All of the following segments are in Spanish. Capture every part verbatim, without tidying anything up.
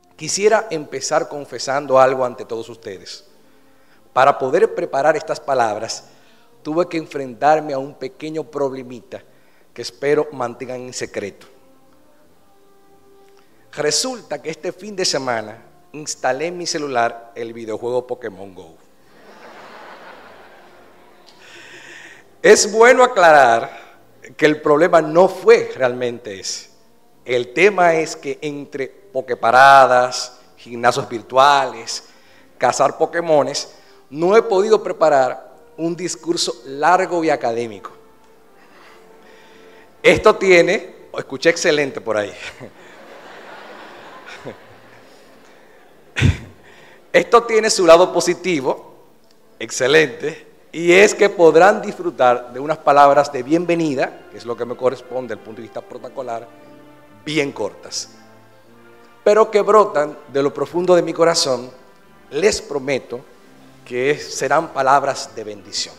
Quisiera empezar confesando algo ante todos ustedes. Para poder preparar estas palabras, tuve que enfrentarme a un pequeño problemita que espero mantengan en secreto. Resulta que este fin de semana instalé en mi celular el videojuego Pokémon Go. Es bueno aclarar que el problema no fue realmente ese. El tema es que entre pokeparadas, gimnasios virtuales, cazar Pokémones, no he podido preparar un discurso largo y académico. Esto tiene, escuché excelente por ahí, esto tiene su lado positivo, excelente, y es que podrán disfrutar de unas palabras de bienvenida, que es lo que me corresponde desde el punto de vista protocolar, bien cortas, pero que brotan de lo profundo de mi corazón. Les prometo que serán palabras de bendición.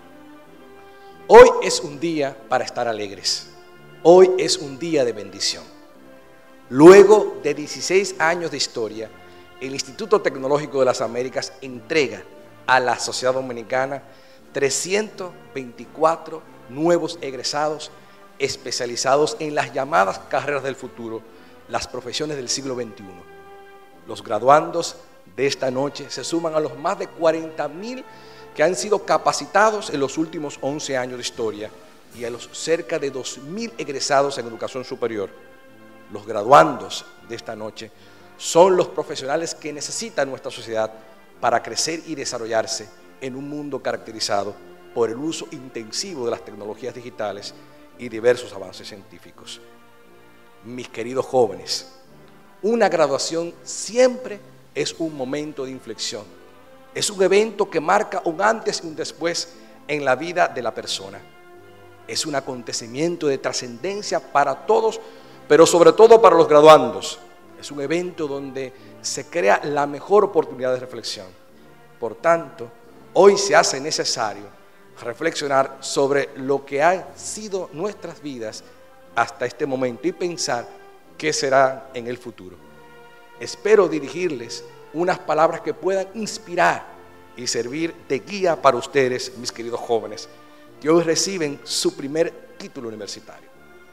Hoy es un día para estar alegres. Hoy es un día de bendición. Luego de dieciséis años de historia, el Instituto Tecnológico de las Américas entrega a la sociedad dominicana trescientos veinticuatro nuevos egresados especializados en las llamadas carreras del futuro, las profesiones del siglo veintiuno. Los graduandos de esta noche se suman a los más de cuarenta mil que han sido capacitados en los últimos once años de historia y a los cerca de dos mil egresados en educación superior. Los graduandos de esta noche son los profesionales que necesita nuestra sociedad para crecer y desarrollarse en un mundo caracterizado por el uso intensivo de las tecnologías digitales y diversos avances científicos. Mis queridos jóvenes, una graduación siempre es un momento de inflexión. Es un evento que marca un antes y un después en la vida de la persona. Es un acontecimiento de trascendencia para todos, pero sobre todo para los graduandos. Es un evento donde se crea la mejor oportunidad de reflexión. Por tanto, hoy se hace necesario reflexionar sobre lo que han sido nuestras vidas hasta este momento y pensar qué será en el futuro. Espero dirigirles unas palabras que puedan inspirar y servir de guía para ustedes, mis queridos jóvenes, que hoy reciben su primer título universitario.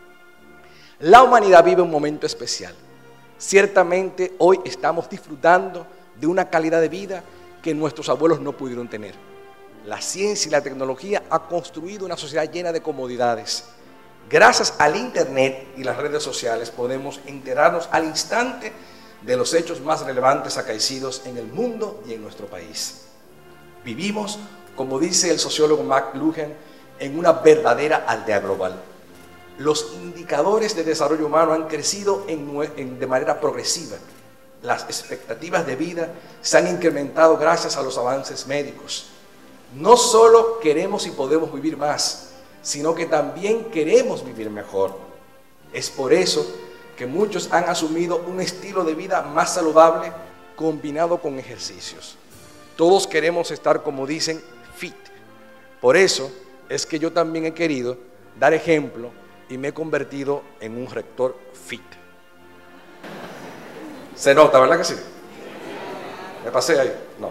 La humanidad vive un momento especial. Ciertamente hoy estamos disfrutando de una calidad de vida que nuestros abuelos no pudieron tener. La ciencia y la tecnología han construido una sociedad llena de comodidades. Gracias al Internet y las redes sociales podemos enterarnos al instante de los hechos más relevantes acaecidos en el mundo y en nuestro país. Vivimos, como dice el sociólogo McLuhan, en una verdadera aldea global. Los indicadores de desarrollo humano han crecido en, en, de manera progresiva. Las expectativas de vida se han incrementado gracias a los avances médicos. No solo queremos y podemos vivir más, sino que también queremos vivir mejor. Es por eso que muchos han asumido un estilo de vida más saludable combinado con ejercicios. Todos queremos estar, como dicen, fit. Por eso es que yo también he querido dar ejemplo y me he convertido en un rector fit. Se nota, ¿verdad que sí? ¿Me pasé ahí? No.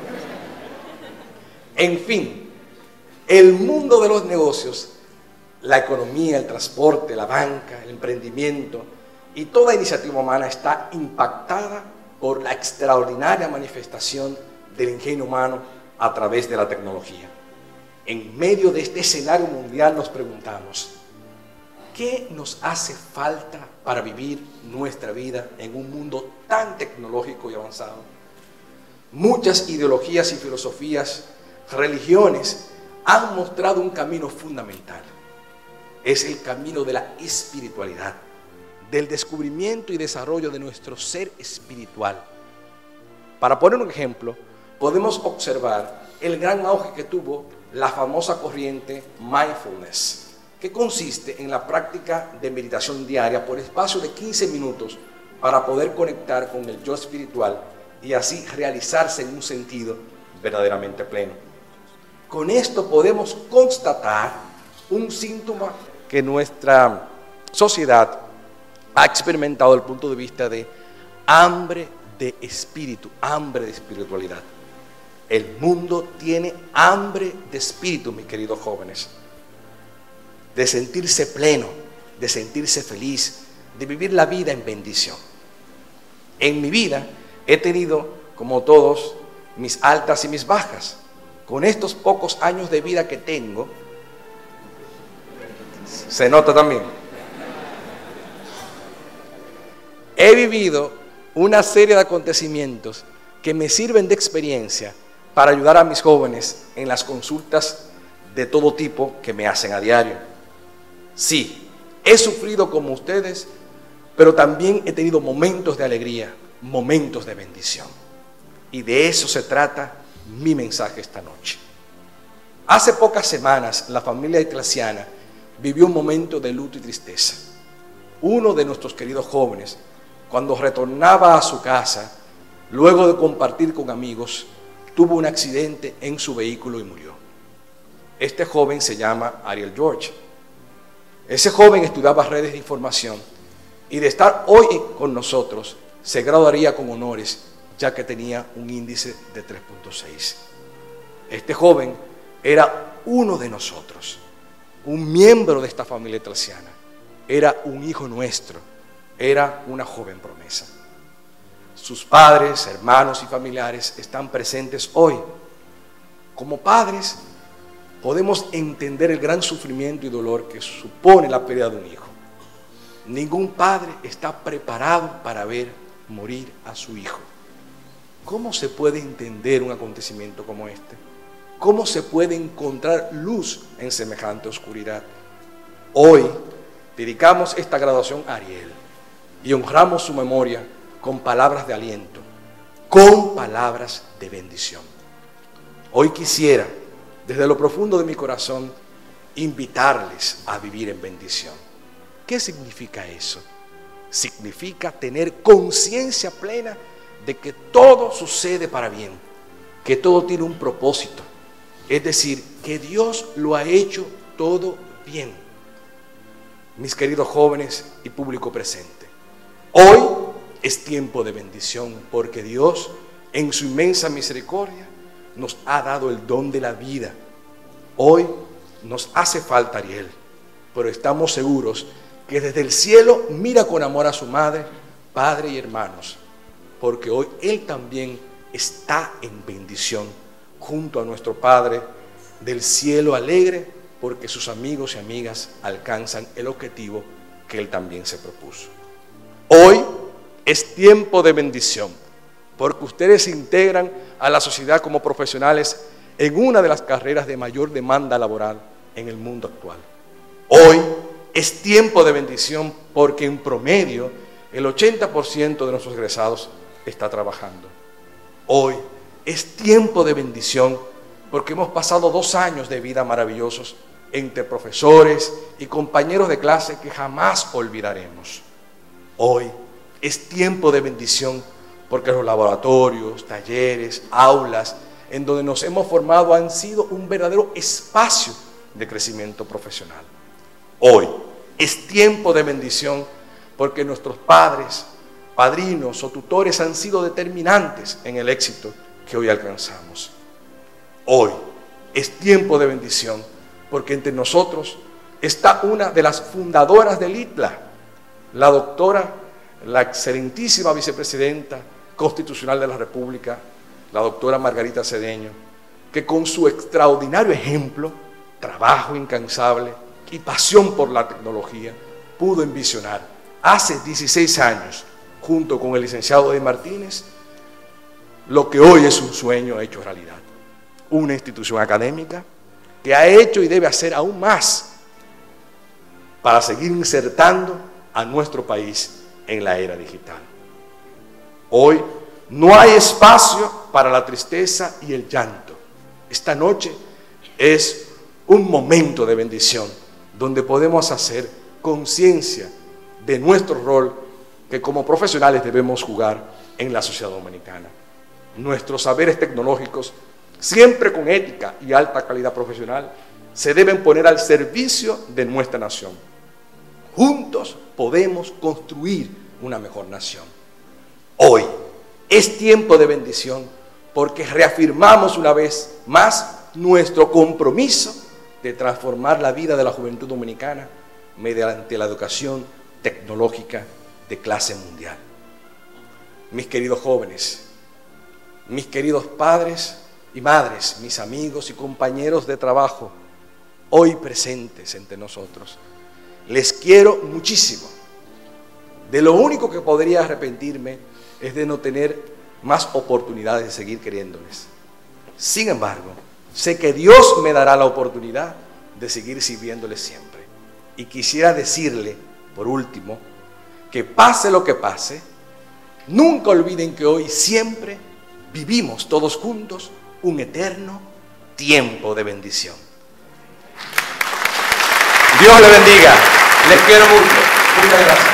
En fin, el mundo de los negocios, la economía, el transporte, la banca, el emprendimiento y toda iniciativa humana está impactada por la extraordinaria manifestación del ingenio humano a través de la tecnología. En medio de este escenario mundial nos preguntamos, ¿qué nos hace falta para vivir nuestra vida en un mundo tan tecnológico y avanzado? Muchas ideologías y filosofías, religiones, han mostrado un camino fundamental. Es el camino de la espiritualidad, del descubrimiento y desarrollo de nuestro ser espiritual. Para poner un ejemplo, podemos observar el gran auge que tuvo la famosa corriente mindfulness, que consiste en la práctica de meditación diaria por espacio de quince minutos para poder conectar con el yo espiritual y así realizarse en un sentido verdaderamente pleno. Con esto podemos constatar un síntoma que nuestra sociedad ha experimentado desde el punto de vista de hambre de espíritu, hambre de espiritualidad. El mundo tiene hambre de espíritu, mis queridos jóvenes, de sentirse pleno, de sentirse feliz, de vivir la vida en bendición. En mi vida he tenido, como todos, mis altas y mis bajas. Con estos pocos años de vida que tengo, se nota también, he vivido una serie de acontecimientos que me sirven de experiencia para ayudar a mis jóvenes en las consultas de todo tipo que me hacen a diario. Sí, he sufrido como ustedes, pero también he tenido momentos de alegría, momentos de bendición. Y de eso se trata mi mensaje esta noche. Hace pocas semanas la familia eclesiana vivió un momento de luto y tristeza. Uno de nuestros queridos jóvenes, cuando retornaba a su casa, luego de compartir con amigos, tuvo un accidente en su vehículo y murió. Este joven se llama Ariel George. Ese joven estudiaba redes de información y de estar hoy con nosotros se graduaría con honores, ya que tenía un índice de tres punto seis. Este joven era uno de nosotros, un miembro de esta familia eclesiana, era un hijo nuestro, era una joven promesa. Sus padres, hermanos y familiares están presentes hoy. Como padres, podemos entender el gran sufrimiento y dolor que supone la pérdida de un hijo. Ningún padre está preparado para ver morir a su hijo. ¿Cómo se puede entender un acontecimiento como este? ¿Cómo se puede encontrar luz en semejante oscuridad? Hoy dedicamos esta graduación a Ariel y honramos su memoria con palabras de aliento, con palabras de bendición. Hoy quisiera, desde lo profundo de mi corazón, invitarles a vivir en bendición. ¿Qué significa eso? Significa tener conciencia plena de que todo sucede para bien, que todo tiene un propósito, es decir, que Dios lo ha hecho todo bien. Mis queridos jóvenes y público presente, hoy es tiempo de bendición porque Dios, en su inmensa misericordia, nos ha dado el don de la vida. Hoy nos hace falta Ariel, pero estamos seguros que desde el cielo mira con amor a su madre, padre y hermanos, porque hoy él también está en bendición junto a nuestro Padre del cielo alegre, porque sus amigos y amigas alcanzan el objetivo que él también se propuso. Hoy es tiempo de bendición, porque ustedes se integran a la sociedad como profesionales en una de las carreras de mayor demanda laboral en el mundo actual. Hoy es tiempo de bendición porque en promedio el ochenta por ciento de nuestros egresados está trabajando. Hoy es tiempo de bendición porque hemos pasado dos años de vida maravillosos entre profesores y compañeros de clase que jamás olvidaremos. Hoy es tiempo de bendición porque los laboratorios, talleres, aulas en donde nos hemos formado han sido un verdadero espacio de crecimiento profesional. Hoy es tiempo de bendición porque nuestros padres, padrinos o tutores han sido determinantes en el éxito que hoy alcanzamos. Hoy es tiempo de bendición porque entre nosotros está una de las fundadoras del I T L A, la doctora, la excelentísima vicepresidenta constitucional de la República, la doctora Margarita Cedeño, que con su extraordinario ejemplo, trabajo incansable y pasión por la tecnología, pudo envisionar hace dieciséis años, junto con el licenciado Eddie Martínez, lo que hoy es un sueño hecho realidad. Una institución académica que ha hecho y debe hacer aún más para seguir insertando a nuestro país en la era digital. Hoy no hay espacio para la tristeza y el llanto. Esta noche es un momento de bendición donde podemos hacer conciencia de nuestro rol que como profesionales debemos jugar en la sociedad dominicana. Nuestros saberes tecnológicos, siempre con ética y alta calidad profesional, se deben poner al servicio de nuestra nación. Juntos podemos construir una mejor nación. hoy es tiempo de bendición porque reafirmamos una vez más nuestro compromiso de transformar la vida de la juventud dominicana mediante la educación tecnológica de clase mundial. Mis queridos jóvenes, mis queridos padres y madres, mis amigos y compañeros de trabajo, hoy presentes entre nosotros, les quiero muchísimo. De lo único que podría arrepentirme es de no tener más oportunidades de seguir queriéndoles. Sin embargo, sé que Dios me dará la oportunidad de seguir sirviéndoles siempre. Y quisiera decirle, por último, que pase lo que pase, nunca olviden que hoy siempre vivimos todos juntos un eterno tiempo de bendición. Dios les bendiga. Les quiero mucho. Muchas gracias.